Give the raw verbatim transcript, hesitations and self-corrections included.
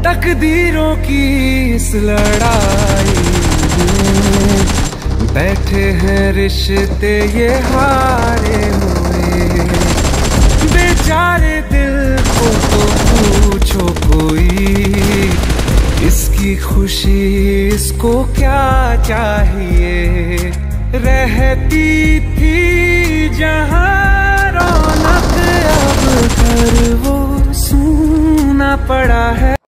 तकदीरों की इस लड़ाई में बैठे हैं रिश्ते ये हारे हुए। बेचारे दिल को तो पूछो कोई, इसकी खुशी इसको क्या चाहिए। रहती थी जहाँ रौनक अब घर वो सूना पड़ा है।